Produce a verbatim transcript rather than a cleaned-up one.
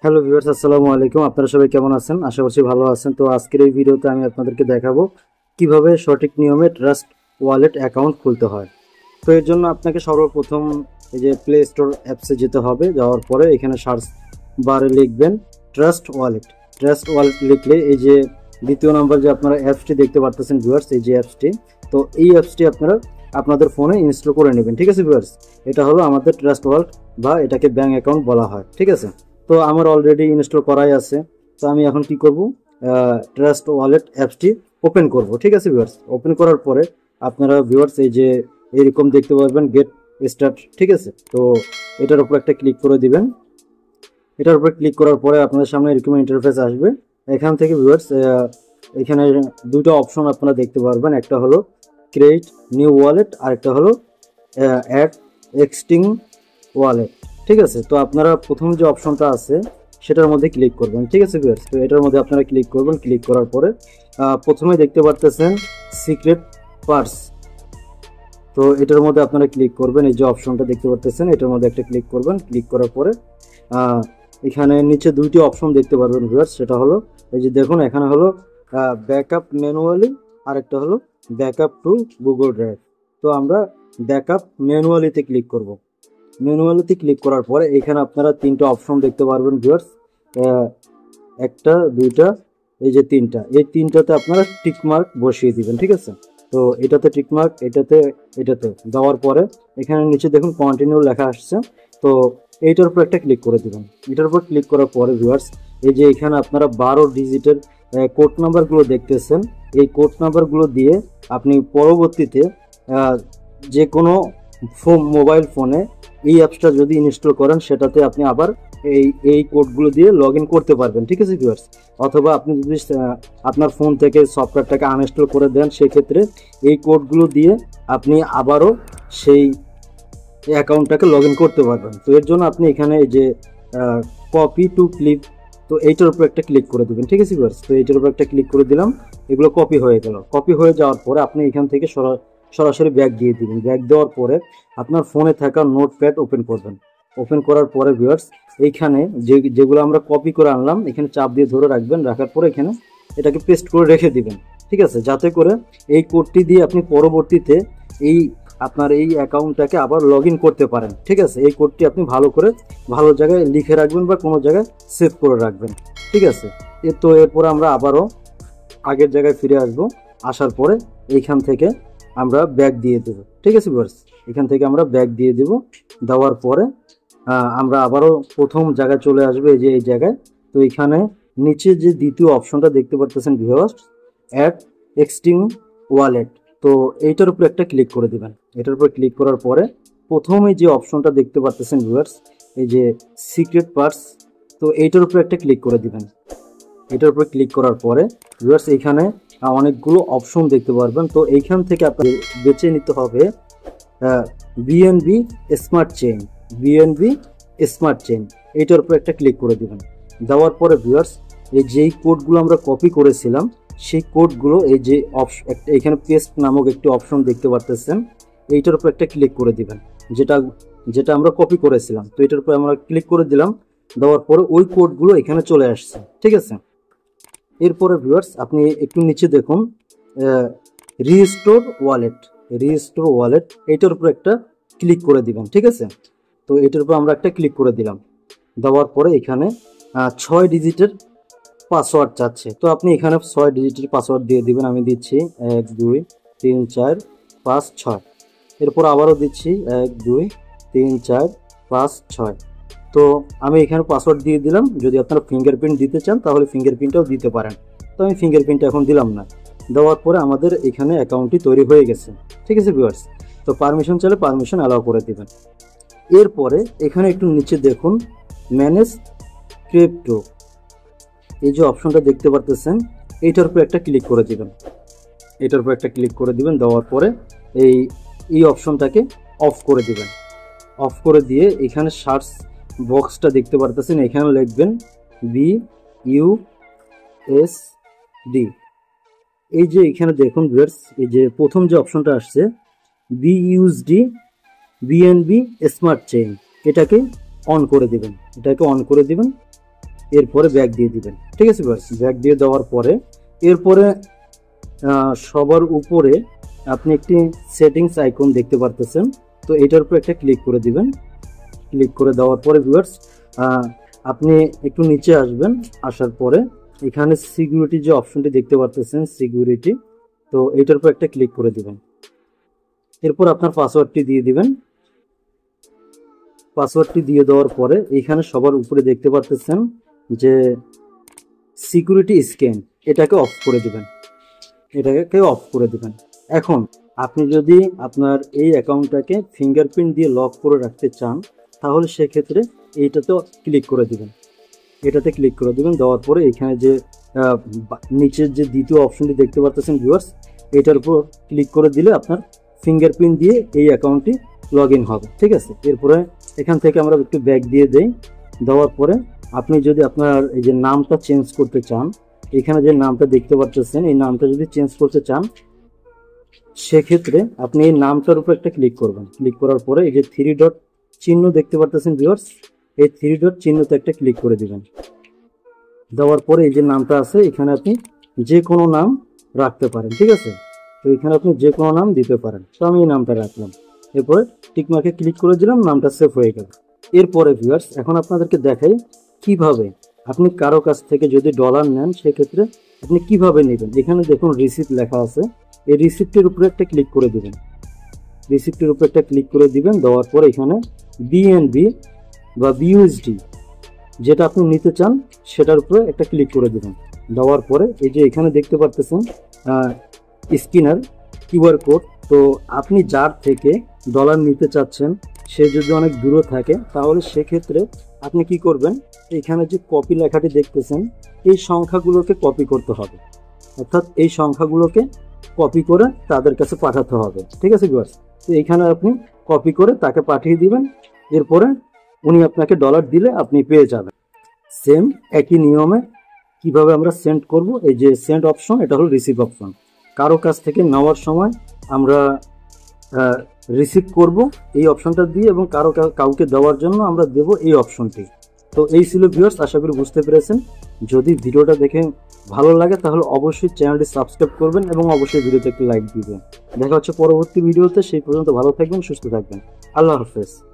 Hello viewers, আসসালামু আলাইকুম। আপনারা সবাই কেমন আছেন? আশা করছি ভালো আছেন। তো আজকের এই ভিডিওতে আমি আপনাদেরকে দেখাবো কিভাবে সঠিক নিয়মে ট্রাস্ট ওয়ালেট অ্যাকাউন্ট খুলতে হয়। তো এর জন্য আপনাকে সর্বপ্রথম এই যে প্লে স্টোর অ্যাপসে যেতে হবে। যাওয়ার পরে এখানে সার্চ বারে লিখবেন ট্রাস্ট ওয়ালেট। ট্রাস্ট ওয়ালেট লিখলে এই যে দ্বিতীয় নাম্বার যে আপনারা অ্যাপসটি দেখতে পারতেছেন ভিউয়ার্স, এই যে অ্যাপসটি, তো এই অ্যাপসটি আপনারা আপনাদের ফোনে ইনস্টল করে নেবেন। ঠিক আছে ভিউয়ার্স, এটা হলো আমাদের ট্রাস্ট ওয়ালেট বা এটাকে ব্যাঙ্ক অ্যাকাউন্ট বলা হয়। ঠিক আছে, তো আমার অলরেডি ইনস্টল করাই আছে। তো আমি এখন কি করব, ট্রাস্ট ওয়ালেট অ্যাপসটি ওপেন করব। ঠিক আছে ভিউয়ার্স, ওপেন করার পরে আপনারা ভিউয়ার্স এই যে এরকম দেখতে পারবেন গেট স্টার্ট। ঠিক আছে, তো এটার উপর একটা ক্লিক করে দিবেন। এটার উপর ক্লিক করার পরে আপনাদের সামনে এরকম ইন্টারফেস আসবে। এখান থেকে ভিউয়ার্স এখানে দুটো অপশন আপনারা দেখতে পারবেন, একটা হলো ক্রিয়েট নিউ ওয়ালেট আর একটা হলো অ্যাড এক্সিস্টিং ওয়ালেট। ঠিক আছে, তো আপনারা প্রথম যে অপশনটা আছে সেটার মধ্যে ক্লিক করবেন। ঠিক আছে ভিউয়ার্স, তো এটার মধ্যে আপনারা ক্লিক করবেন। ক্লিক করার পরে প্রথমে দেখতে পারতেছেন সিক্রেট পার্স, তো এটার মধ্যে আপনারা ক্লিক করবেন। এই যে অপশনটা দেখতে পারতেছেন এটার মধ্যে একটা ক্লিক করবেন। ক্লিক করার পরে এখানে নিচে দুইটি অপশন দেখতে পারবেন ভিউয়ার্স, সেটা হলো এই যে দেখুন এখানে হলো ব্যাকআপ ম্যানুয়ালি আর একটা হলো ব্যাকআপ টু গুগল ড্রাইভ। তো আমরা ব্যাকআপ ম্যানুয়ালিতে ক্লিক করব। ম্যানুয়ালিতে ক্লিক করার পরে এখানে আপনারা তিনটা অপশন দেখতে পারবেন ভিউয়ার্স, একটা দুইটা এই যে তিনটা, এই তিনটাতে আপনারা টিক মার্ক বসিয়ে দিবেন। ঠিক আছে, তো এটাতে টিক মার্ক, এটাতে এটাতে দেওয়ার পরে এখানে নিচে দেখুন কন্টিনিউ লেখা আসছে, তো এইটার উপর একটা ক্লিক করে দিবেন। এটার উপর ক্লিক করার পরে ভিউয়ার্স এই যে এখানে আপনারা বারো ডিজিটের কোড নাম্বারগুলো দেখতেছেন, এই কোড নাম্বারগুলো দিয়ে আপনি পরবর্তীতে যে কোনো ফোন মোবাইল ফোনে এই অ্যাপসটা যদি ইনস্টল করেন সেটাতে আপনি আবার এই এই কোডগুলো দিয়ে লগ ইন করতে পারবেন। ঠিক আছে ভিউয়ার্স, অথবা আপনি যদি আপনার ফোন থেকে সফটওয়্যারটাকে আনইনস্টল করে দেন সেক্ষেত্রে এই কোডগুলো দিয়ে আপনি আবারও সেই অ্যাকাউন্টটাকে লগ ইন করতে পারবেন। তো এর জন্য আপনি এখানে এই যে কপি টু ক্লিক, তো এইটার উপর একটা ক্লিক করে দেবেন। ঠিক আছে ভিউয়ার্স, তো এইটার উপর একটা ক্লিক করে দিলাম, এগুলো কপি হয়ে গেল। কপি হয়ে যাওয়ার পরে আপনি এখান থেকে সরা সরাসরি ব্যাক দিয়ে দিবেন। ব্যাক দেওয়ার পরে আপনার ফোনে থাকা নোটপ্যাড ওপেন করবেন। ওপেন করার পরে ভিউয়ার্স এইখানে যে যেগুলো আমরা কপি করে আনলাম এখানে চাপ দিয়ে ধরে রাখবেন। রাখার পরে এখানে এটাকে পেস্ট করে রেখে দিবেন। ঠিক আছে, যাতে করে এই কোডটি দিয়ে আপনি পরবর্তীতে এই আপনার এই অ্যাকাউন্টটাকে আবার লগ ইন করতে পারেন। ঠিক আছে, এই কোডটি আপনি ভালো করে ভালো জায়গায় লিখে রাখবেন বা কোনো জায়গায় সেভ করে রাখবেন। ঠিক আছে, তো এরপর আমরা আবারও আগের জায়গায় ফিরে আসব। আসার পরে এইখান থেকে আমরা ব্যাক দিয়ে দেব। ঠিক আছে ভিউয়ার্স, এখান থেকে আমরা ব্যাক দিয়ে দেব। দেওয়ার পরে আমরা আবারও প্রথম জায়গায় চলে আসবে, এই যে এই জায়গায়। তো এখানে নিচে যে দ্বিতীয় অপশনটা দেখতে পারতেছেন ভিউয়ার্স, অ্যাড এক্সিস্টিং ওয়ালেট, তো এইটার উপর একটা ক্লিক করে দিবেন। এটার উপর ক্লিক করার পরে প্রথমে যে অপশনটা দেখতে পারতেছেন ভিউয়ার্স, এই যে সিক্রেট পার্স, তো এইটার উপর একটা ক্লিক করে দিবেন। এটার উপর ক্লিক করার পরে ভিউয়ার্স এখানে অনেকগুলো অপশন দেখতে পারবেন। তো এইখান থেকে আপনি বেছে নিতে হবে BNB smart chain. BNB smart chain এইটার উপর একটা ক্লিক করে দিবেন। দেওয়ার পরে ভিউয়ার্স এই যেই কোডগুলো আমরা কপি করেছিলাম সেই কোডগুলো এই যে অপশন এখানে পেস্ট নামক একটি অপশন দেখতে পারতেছেন, এইটার উপর একটা ক্লিক করে দিবেন, যেটা যেটা আমরা কপি করেছিলাম। তো এটার উপর আমরা ক্লিক করে দিলাম। দেওয়ার পরে ওই কোডগুলো এখানে চলে আসছে। ঠিক আছে, এরপরে ভিউয়ার্স আপনি একটু নিচে দেখুন রিস্টোর ওয়ালেট। রিস্টোর ওয়ালেট এইটার উপর একটা ক্লিক করে দিবেন। ঠিক আছে, তো এটার উপর আমরা একটা ক্লিক করে দিলাম। দেওয়ার পরে এখানে ছয় ডিজিটের পাসওয়ার্ড চাচ্ছে, তো আপনি এখানে ছয় ডিজিটের পাসওয়ার্ড দিয়ে দিবেন। আমি দিচ্ছি এক দুই তিন চার পাঁচ ছয়। এরপর আবারও দিচ্ছি এক দুই তিন চার পাঁচ ছয়। তো আমি এখানে পাসওয়ার্ড দিয়ে দিলাম। যদি আপনারা ফিঙ্গারপ্রিন্ট দিতে চান তাহলে ফিঙ্গারপ্রিন্টটাও দিতে পারেন, তো আমি ফিঙ্গারপ্রিন্টটা এখন দিলাম না। দেওয়ার পরে আমাদের এখানে অ্যাকাউন্টটি তৈরি হয়ে গেছে। ঠিক আছে ভিউয়ার্স, তো পারমিশন চাইলে পারমিশন অ্যালাউ করে দিবেন। এরপরে এখানে একটু নিচে দেখুন ম্যানেজ ক্রিপ্টো, এই যে অপশনটা দেখতে পারতেছেন এইটার উপর একটা ক্লিক করে দিবেন। এটার উপর একটা ক্লিক করে দিবেন। দেওয়ার পরে এই এই অপশনটাকে অফ করে দিবেন। অফ করে দিয়ে এখানে সার্চ বক্সটা দেখতে পারতেছেন, এখানে লিখবেন বি ইউ এস ডি। এই যে এখানে দেখুন ভিউয়ার্স এই যে প্রথম যে অপশনটা আসছে B USD BNB smart chain, এটাকে অন করে দিবেন। এটাকে অন করে দিবেন। এরপরে ব্যাক দিয়ে দিবেন। ঠিক আছে ভিউয়ার্স, ব্যাক দিয়ে দেওয়ার পরে এরপরে সবার উপরে আপনি একটি সেটিংস আইকন দেখতে পারতেছেন, তো এটার উপর একটা ক্লিক করে দিবেন। ক্লিক করে দেওয়ার পরে ভিউয়ার্স আপনি একটু নিচে আসবেন, আসার পরে এখানে সিকিউরিটি যে অপশনটি দেখতে পারতেছেন সিকিউরিটি, তো এটার উপর একটা ক্লিক করে দিবেন। এরপর আপনার পাসওয়ার্ডটি দিয়ে দিবেন। পাসওয়ার্ডটি দিয়ে দেওয়ার পরে এখানে সবার উপরে দেখতে পারতেছেন যে সিকিউরিটি স্ক্যান, এটাকে অফ করে দিবেন। এটাকে অফ করে দিবেন। এখন আপনি যদি আপনার এই অ্যাকাউন্টটাকে ফিঙ্গারপ্রিন্ট দিয়ে লক করে রাখতে চান তাহলে সেক্ষেত্রে এইটাতেও ক্লিক করে দিবেন। এটাতে ক্লিক করে দিবেন। দেওয়ার পরে এখানে যে নিচের যে দ্বিতীয় অপশনটি দেখতে পাচ্ছেন ভিউয়ার্স, এটার উপর ক্লিক করে দিলে আপনার ফিঙ্গারপ্রিন্ট দিয়ে এই অ্যাকাউন্টটি লগ ইন হবে। ঠিক আছে, এরপরে এখান থেকে আমরা একটু ব্যাক দিয়ে দেই। দেওয়ার পরে আপনি যদি আপনার এই যে নামটা চেঞ্জ করতে চান, এখানে যে নামটা দেখতে পাচ্ছেন এই নামটা যদি চেঞ্জ করতে চান সেক্ষেত্রে আপনি এই নামটার উপর একটা ক্লিক করবেন। ক্লিক করার পরে এই যে থ্রি ডট চিহ্ন দেখতে পাচ্ছেন ভিউয়ার্স, এই থ্রি ডট চিহ্নতে একটা ক্লিক করে দিবেন। দেওয়ার পরে এই যে নামটা আছে এখানে আপনি যে কোনো নাম রাখতে পারেন। ঠিক আছে, তো এখানে আপনি যে কোনো নাম দিতে পারেন, তো আমি এই নামটা রাখলাম। এরপরে টিকমার্কে ক্লিক করে দিলাম, নামটা সেভ হয়ে গেল। এরপরে ভিউয়ার্স এখন আপনাদেরকে দেখাই কিভাবে আপনি কারো কাছ থেকে যদি ডলার নেন সেক্ষেত্রে আপনি কিভাবে নেবেন। এখানে দেখুন রিসিপ্ট লেখা আছে, এই রিসিপ্টের উপরে একটা ক্লিক করে দিবেন। রিসিপ্টের উপরে একটা ক্লিক করে দিবেন। দেওয়ার পরে এখানে বিএনবি বা বিইউএসডি যেটা আপনি নিতে চান সেটার উপরে একটা ক্লিক করে দিবেন। দেওয়ার পরে এই যে এখানে দেখতে পারতেছেন স্ক্যানার কিউআর কোড, তো আপনি যার থেকে ডলার নিতে চাচ্ছেন সে যদি অনেক দূরে থাকে তাহলে সেক্ষেত্রে আপনি কি করবেন, এখানে যে কপি লেখাটি দেখতেছেন এই সংখ্যাগুলোকে কপি করতে হবে, অর্থাৎ এই সংখ্যাগুলোকে কপি করে তাদের কাছে পাঠাতে হবে। ঠিক আছে ভিউয়ার্স, তো এখানে আপনি কপি করে তাকে পাঠিয়ে দিবেন। এরপরে উনি আপনাকে ডলার দিলে আপনি পেয়ে যাবেন। সেম একই নিয়মে কিভাবে আমরা সেন্ড করব, এই যে সেন্ড অপশন এটা হলো রিসিভ অপশন। কারো কাছ থেকে নেওয়ার সময় আমরা রিসিভ করব এই অপশনটা দিয়ে এবং কারো কাউকে দেওয়ার জন্য আমরা দেব এই অপশনটি। তো এই ছিল ভিউয়ার্স, আশা করি বুঝতে পেরেছেন। যদি ভিডিওটা দেখে ভালো লাগে তাহলে অবশ্যই চ্যানেলটি সাবস্ক্রাইব করবেন এবং অবশ্যই ভিডিওতে একটি লাইক দিবেন। দেখা হচ্ছে পরবর্তী ভিডিওতে, সেই পর্যন্ত ভালো থাকবেন, সুস্থ থাকবেন। আল্লাহ হাফেজ।